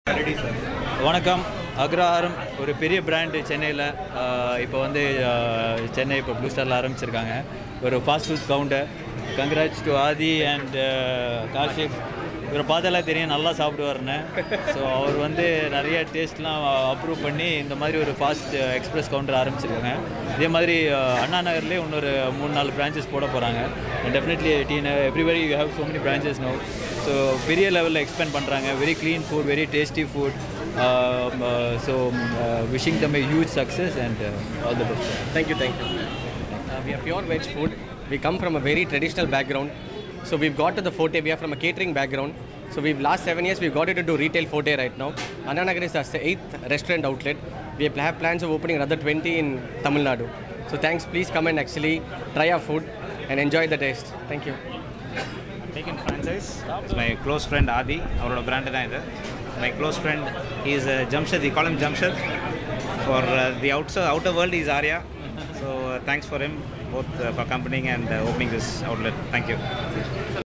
வணக்கம். Aghraharam ஒரு பெரிய பிராண்ட் சென்னையில் இப்போ வந்து சென்னை இப்போ ப்ளூ ஸ்டாரில் ஆரம்பிச்சிருக்காங்க. ஒரு fast food counter. Congrats to Aadhi and Kashif. இவரை பார்த்தாலே தெரியும் நல்லா சாப்பிடுவாருன்னு. ஸோ அவர் வந்து நிறைய டேஸ்ட்லாம் அப்ரூவ் பண்ணி இந்த மாதிரி ஒரு ஃபாஸ்ட் எக்ஸ்பிரஸ் கவுண்டர் ஆரம்பிச்சிருக்காங்க. இதே மாதிரி அண்ணா நகர்லேயே இன்னொரு 3-4 பிரான்ச்சஸ் போட போகிறாங்க. Definitely everybody you have so many branches no. So பெரிய லெவலில் எக்ஸ்பேண்ட் பண்ணுறாங்க. Very clean food, very tasty food. So wishing them a huge success and all the best. Thank you. We are pure veg food. We come from a very traditional background. So we've got to the forte. We are from a catering background. So we've last 7 years we've got into retail forte right now. Anna Nagar is our 8th restaurant outlet. We have plans of opening another 20 in Tamil Nadu. So thanks. Please come and actually try our food and enjoy the taste. Thank you. Taken franchise. It's my close friend Adi. Our brand is this. My close friend is Jamshed. We call him Jamshed. For the outer world is Arya. So thanks for him both for accompanying and opening this outlet. Thank you.